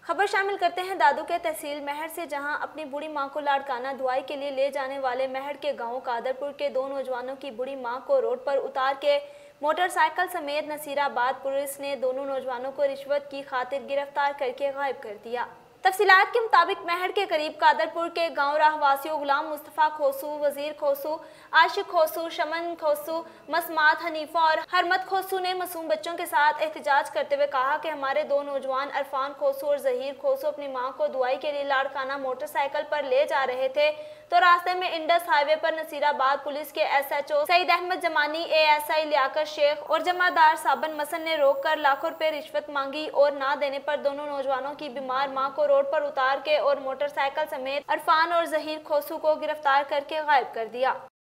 खबर शामिल करते हैं दादू के तहसील महर से, जहां अपनी बूढ़ी मां को लाड़काना दुआई के लिए ले जाने वाले महर के गांव कादरपुर के दो नौजवानों की बूढ़ी मां को रोड पर उतार के मोटरसाइकिल समेत नसीराबाद पुलिस ने दोनों नौजवानों को रिश्वत की खातिर गिरफ्तार करके गायब कर दिया। तफसीलात के मुताबिक महर के करीब कादरपुर के गांव रहवासियों गुलाम मुस्तफ़ा खोसू, वजीर खोसू, आशिक खोसू, शमन खोसू, मसमात हनीफा और हरमत खोसू ने मासूम बच्चों के साथ एहतजाज करते हुए कहा कि हमारे दो नौजवान अरफान खोसू और जहीर खोसू अपनी मां को दुआई के लिए लाड़काना मोटरसाइकिल पर ले जा रहे थे, तो रास्ते में इंडस हाईवे पर नसीराबाद पुलिस के SHO सईद अहमद जमानी, ASI लियाकत शेख और जमादार साबन मसन ने रोककर लाखों रुपए रिश्वत मांगी और ना देने पर दोनों नौजवानों की बीमार मां को रोड पर उतार के और मोटरसाइकिल समेत अरफान और जहीर खोसू को गिरफ्तार करके गायब कर दिया।